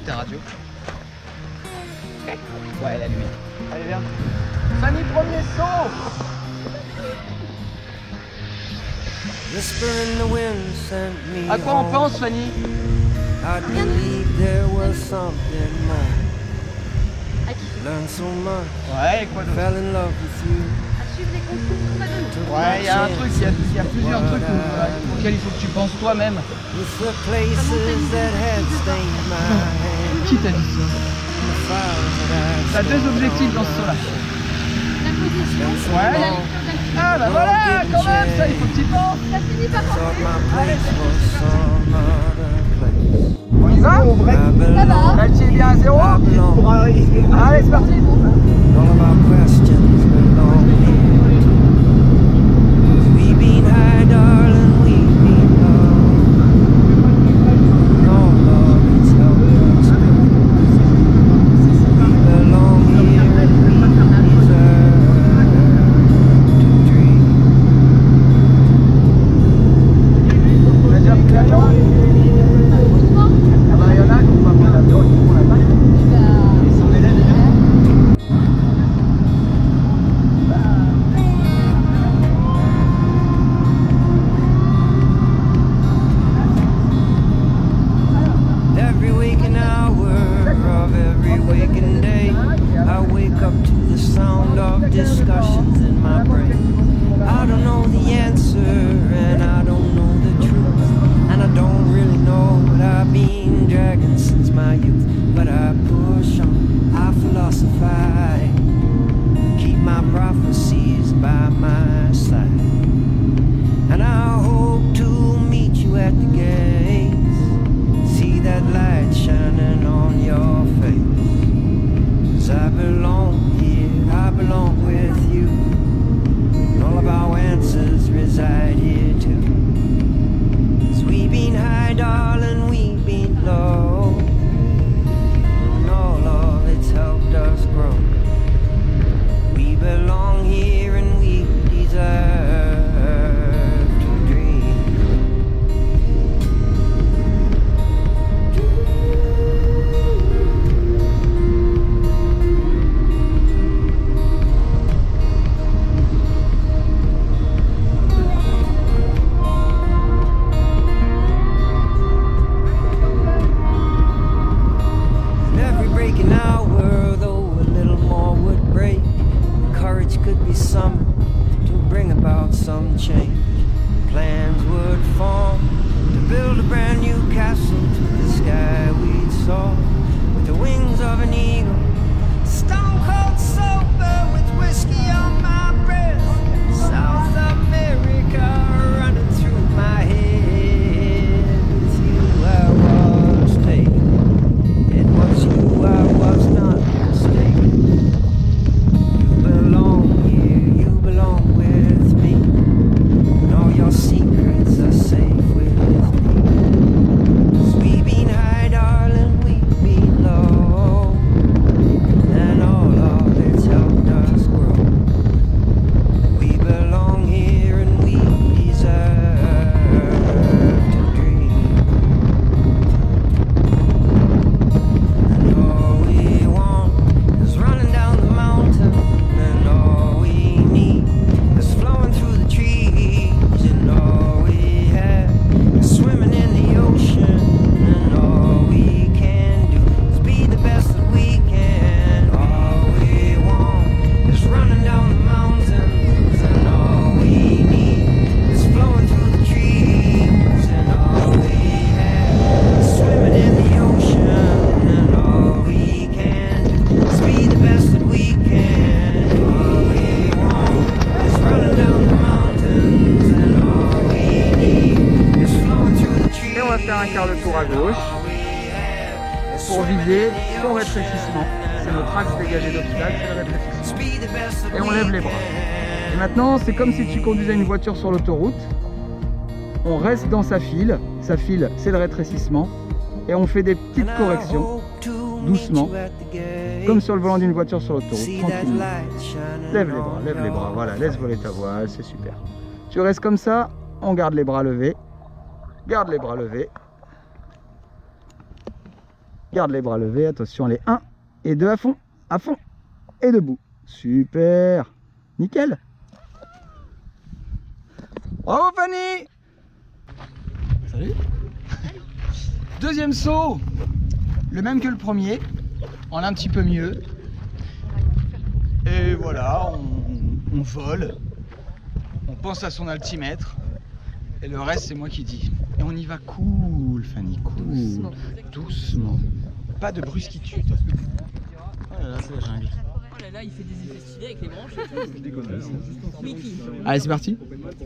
ta radio. Ouais, la nuit. Allez, viens. Fanny, premier saut. À quoi on pense, Fanny? Ouais, quoi d'autre? À suivre les consignes qu'on m'a données. Ouais, il y a un truc, il y a plusieurs trucs auxquels il faut que tu penses toi-même. Qui t'a dit ça? T'as deux objectifs dans ce saut-là. La position. Ouais. Ah bah voilà, quand même, ça, il faut que tu y penses. Ça finit par penser. On y va? Ça va. Là, tu es bien à 0. Allez, c'est parti. Discussions in my brain. I don't know the answer and I don't know the truth, and I don't really know what I've been dragging since my youth. But I push on, I philosophize, keep my prophecies by my side, and I hope to meet you at the gates, see that light shining on your face, 'cause I belong here, I belong with you, and all of our answers reside here too. 'Cause we've been high, darling, we've been low, and all of it's helped us grow. We belong here and we deserve to dream. In our world, though a little more would break, courage could be summoned to bring about some change. Plans would form to build a brand new castle to the sky we'd soar with the wings of an eagle, stone cold sober with whiskey on my breath, South America running through my head. With you I was taken, it was you I was not mistaken. You belong here, you belong with me, and all your secrets are safe with me. 'Cause we've been high, darling, we've been low, and all of it's helped us grow. We belong here and we deserve to dream. Un quart de tour à gauche pour viser son rétrécissement. C'est notre axe dégagé d'obstacle, c'est le rétrécissement. Et on lève les bras. Et maintenant, c'est comme si tu conduisais une voiture sur l'autoroute. On reste dans sa file. Sa file, c'est le rétrécissement. Et on fait des petites corrections, doucement, comme sur le volant d'une voiture sur l'autoroute, tranquillement. Lève les bras, voilà, laisse voler ta voile, c'est super. Tu restes comme ça, on garde les bras levés. Garde les bras levés. Garde les bras levés, attention les 1 et 2 à fond et debout. Super, nickel. Bravo Fanny. Salut. Deuxième saut, le même que le premier, en un petit peu mieux. Et voilà, on vole, on pense à son altimètre, et le reste c'est moi qui dis. Et on y va cool, Fanny, cool, doucement. Pas de brusquitude. Oh là là, c'est la jungle. Oh là là, il fait des effets stylés avec les branches et tout. Mickey. Allez, c'est parti.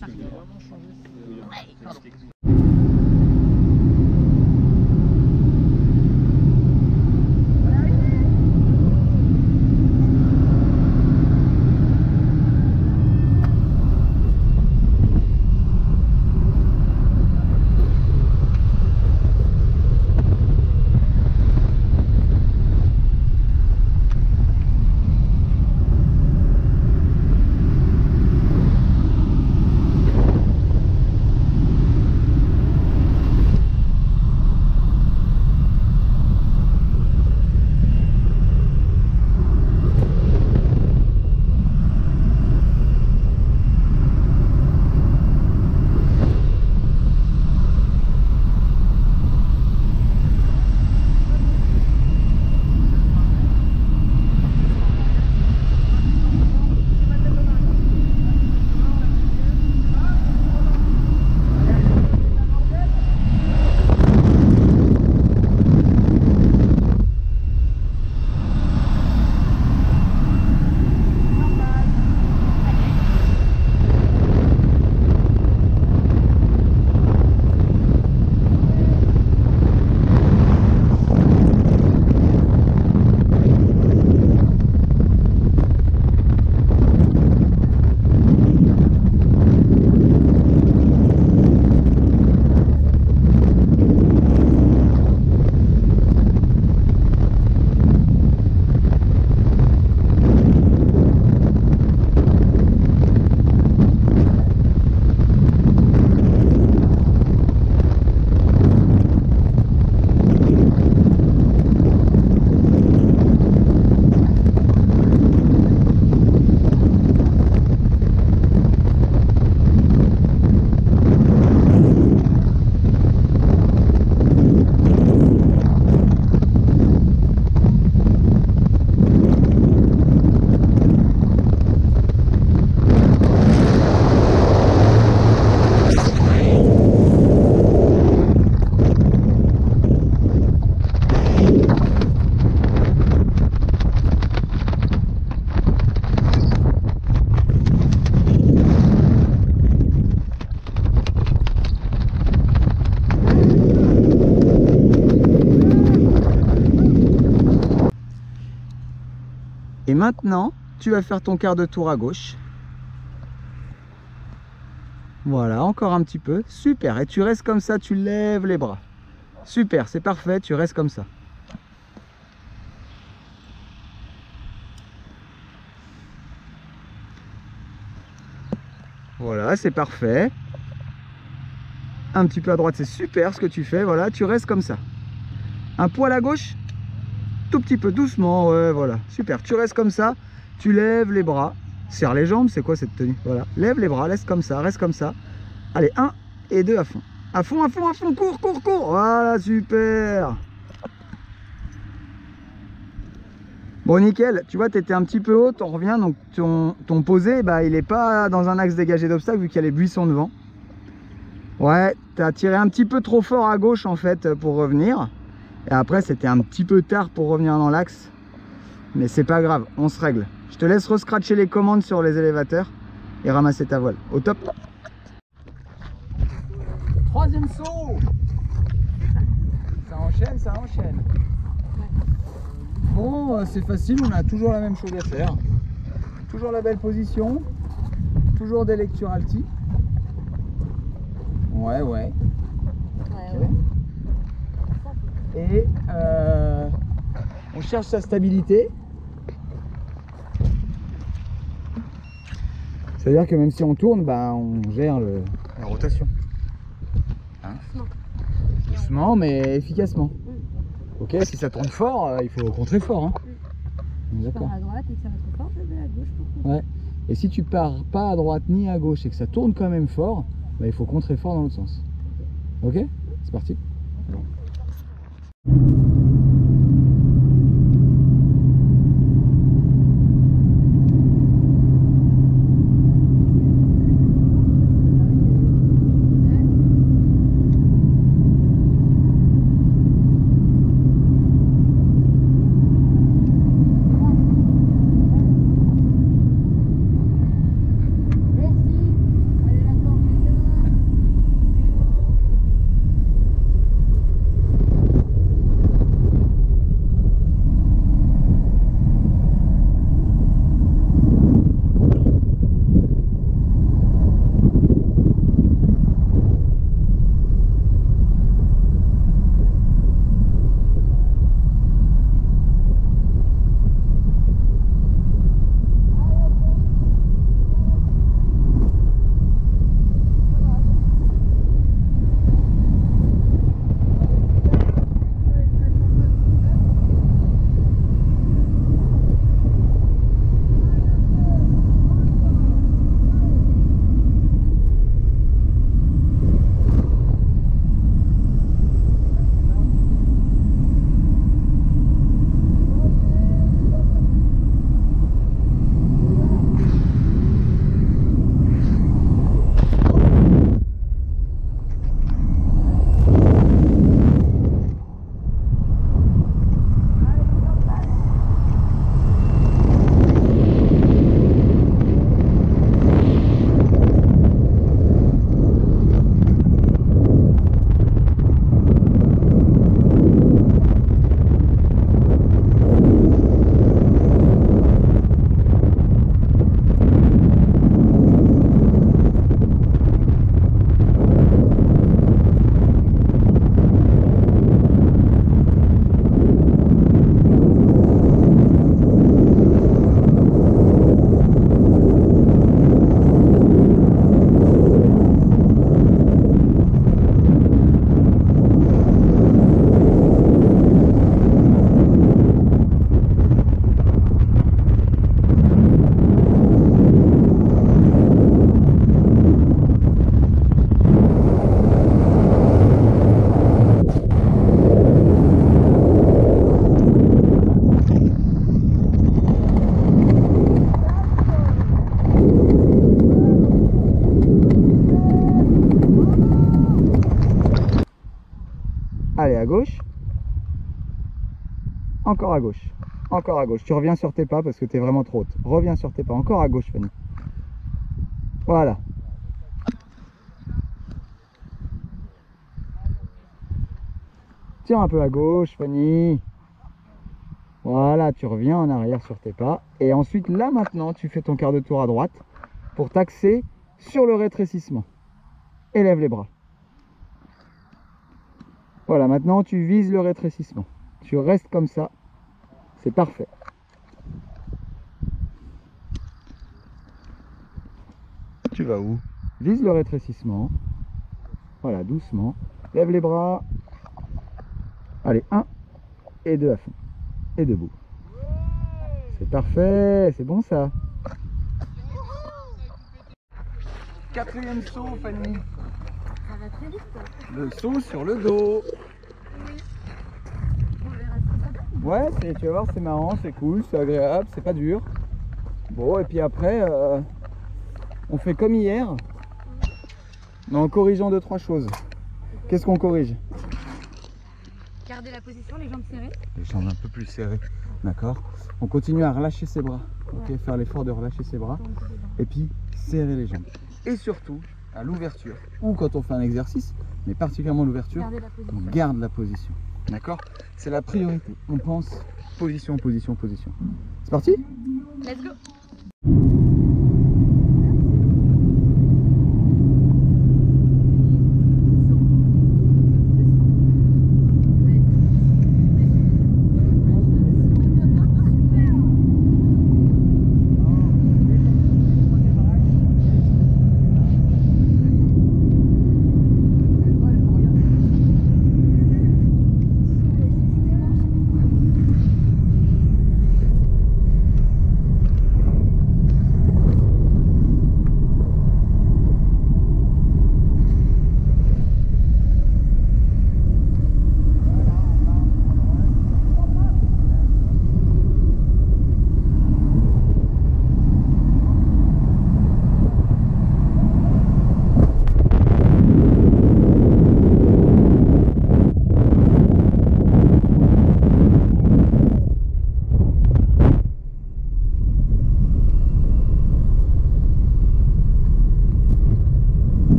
Et maintenant, tu vas faire ton quart de tour à gauche. Voilà, encore un petit peu. Super. Et tu restes comme ça, tu lèves les bras. Super, c'est parfait, tu restes comme ça. Voilà, c'est parfait. Un petit peu à droite, c'est super ce que tu fais. Voilà, tu restes comme ça. Un poil à gauche, tout petit peu doucement. Ouais, voilà, super. Tu restes comme ça, tu lèves les bras. Serre les jambes, c'est quoi cette tenue? Voilà, lève les bras, laisse comme ça, reste comme ça. Allez, 1 et 2 à fond. À fond, à fond, à fond, cours, cours, cours. Voilà, super. Bon, nickel. Tu vois, tu étais un petit peu haute, on revient. Donc, ton posé, bah, il n'est pas dans un axe dégagé d'obstacles vu qu'il y a les buissons devant. Ouais, tu as tiré un petit peu trop fort à gauche, en fait, pour revenir. Et après, c'était un petit peu tard pour revenir dans l'axe. Mais c'est pas grave, on se règle. Je te laisse rescratcher les commandes sur les élévateurs et ramasser ta voile. Au top. Troisième saut. Ça enchaîne, ça enchaîne. Bon, c'est facile, on a toujours la même chose à faire. Toujours la belle position. Toujours des lectures alti. Ouais, ouais. Okay. Et on cherche sa stabilité. C'est-à-dire que même si on tourne, bah, on gère la rotation. Hein? Doucement, mais efficacement. Ok, si ça tourne fort, il faut contrer fort. Hein. Je pars D'accord. à droite et que ça va trop fort, je vais à gauche pour contrer. Ouais. Et si tu pars pas à droite ni à gauche et que ça tourne quand même fort, bah, il faut contrer fort dans l'autre sens. Ok? C'est parti. Allez, à gauche. Encore à gauche. Encore à gauche. Tu reviens sur tes pas parce que tu es vraiment trop haute. Reviens sur tes pas. Encore à gauche, Fanny. Voilà. Tiens un peu à gauche, Fanny. Voilà, tu reviens en arrière sur tes pas. Et ensuite, là maintenant, tu fais ton quart de tour à droite pour t'axer sur le rétrécissement. Élève les bras. Voilà, maintenant tu vises le rétrécissement. Tu restes comme ça. C'est parfait. Tu vas où? Vise le rétrécissement. Voilà, doucement. Lève les bras. Allez, 1 et 2 à fond. Et debout. C'est parfait, c'est bon ça. Quatrième saut, Fanny. Ça va très vite, quoi. Le saut sur le dos. On verra ce que ça donne. Ouais, tu vas voir, c'est marrant, c'est cool, c'est agréable, c'est pas dur. Bon, et puis après, on fait comme hier, mais en corrigeant 2-3 choses. Qu'est-ce qu'on corrige? Garder la position, les jambes serrées. Les jambes un peu plus serrées, d'accord. On continue à relâcher ses bras, ok, Ouais. faire l'effort de relâcher ses bras, et puis serrer les jambes. Et surtout, à l'ouverture, ou quand on fait un exercice, mais particulièrement l'ouverture, Garder la position. on garde la position, d'accord. C'est la priorité, on pense position, position, position. C'est parti? Let's go.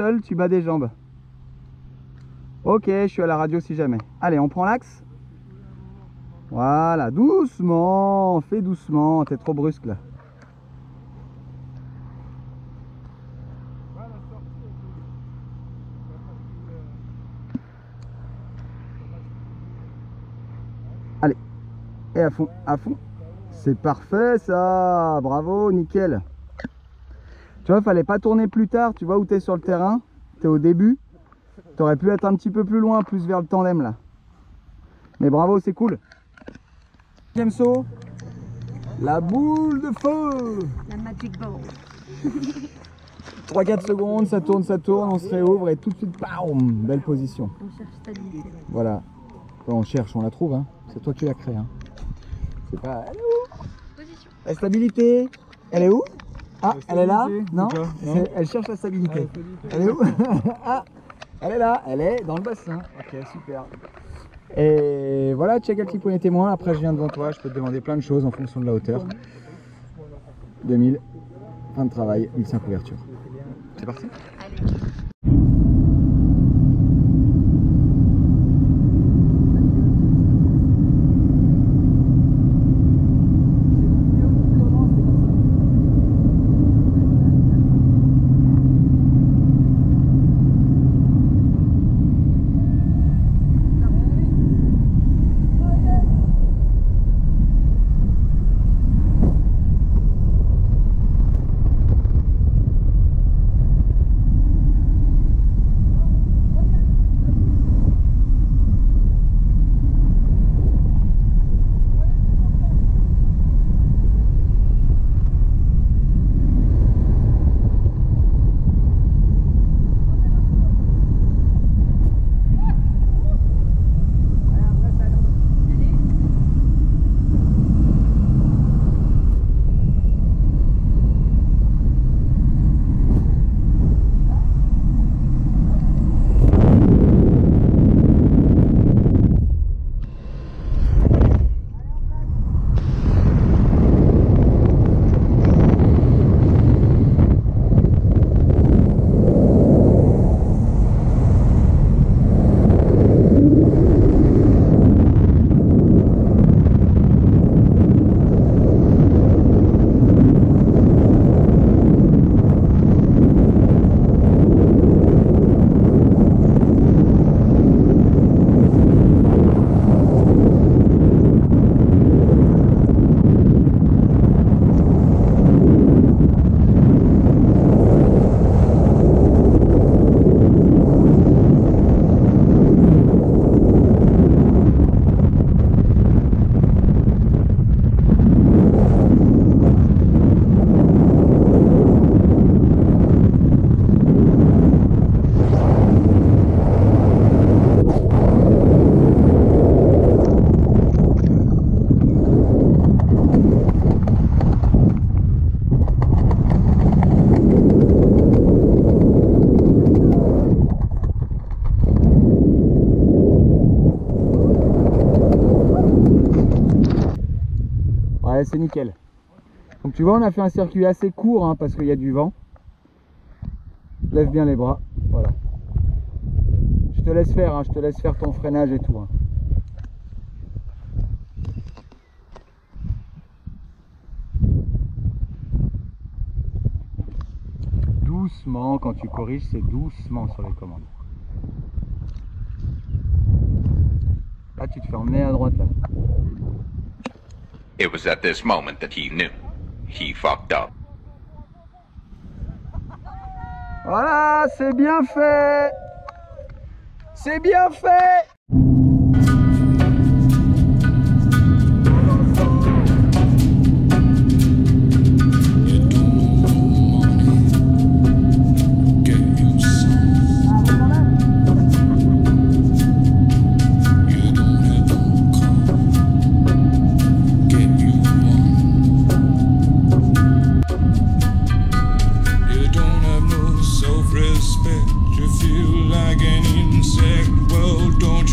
seul, tu bats des jambes. Ok, je suis à la radio si jamais. Allez, on prend l'axe. Voilà, doucement, fais doucement, t'es trop brusque là. Allez, et à fond, à fond. C'est parfait ça, bravo, nickel. Tu vois, fallait pas tourner plus tard, tu vois où t'es sur le terrain, t'es au début. T'aurais pu être un petit peu plus loin, plus vers le tandem là. Mais bravo, c'est cool. Deuxième saut, la boule de feu. La Magic Ball. 3-4 secondes, ça tourne, on se réouvre et tout de suite, bam, belle position. On cherche stabilité. Voilà. On cherche, on la trouve, hein. C'est toi qui l'as créée. Hein. C'est pas... Elle est où? Position. La stabilité, elle est où? Ah, elle est là? Non, Non. elle cherche la stabilité. Elle est où? Ah, elle est là, elle est dans le bassin. Ok, super. Et voilà, check un petit point témoin. Après, je viens devant toi, je peux te demander plein de choses en fonction de la hauteur. 2000, fin de travail, 1500 couverture. C'est parti? Allez. Ouais, c'est nickel. Donc tu vois, on a fait un circuit assez court hein, parce qu'il y a du vent. Lève bien les bras, voilà. Je te laisse faire, hein, je te laisse faire ton freinage et tout. Hein. Doucement, quand tu corriges, c'est doucement sur les commandes. Là, tu te fais emmener à droite là. It was at this moment that he knew he fucked up. Voilà, c'est bien fait. C'est bien fait. You feel like an insect, well, don't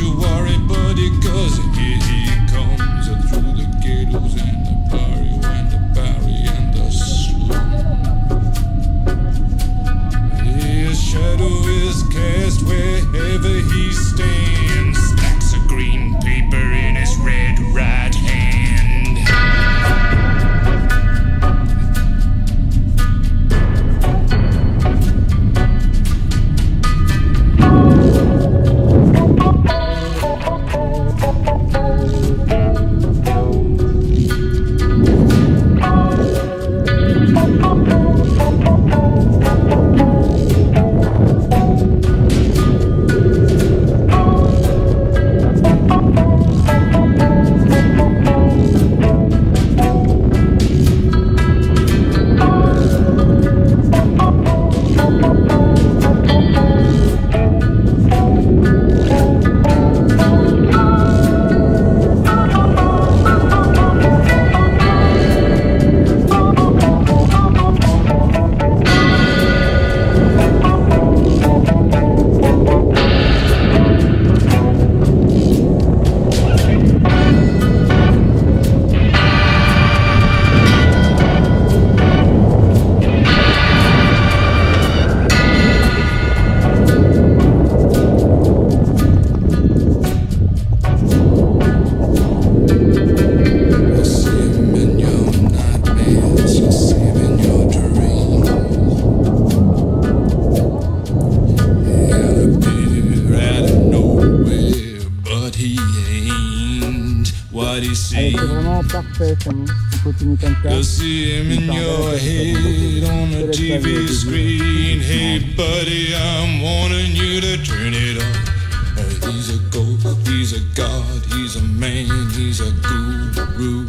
he ain't what he Allez, c'est seems. vraiment parfait, Fanny. On continue comme ça. You'll see him in your head on the TV screen. Hey buddy, I'm warning you to turn it on. He's a ghost, he's a god, he's a man, he's a guru.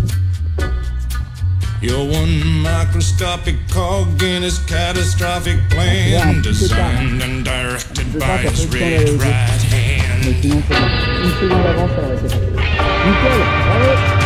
You're one microscopic cog in his catastrophic plan, designed and directed by his red right hand. Mais sinon, c'est bon. Une seconde d'avance, ça va, c'est parti. Nickel, bravo.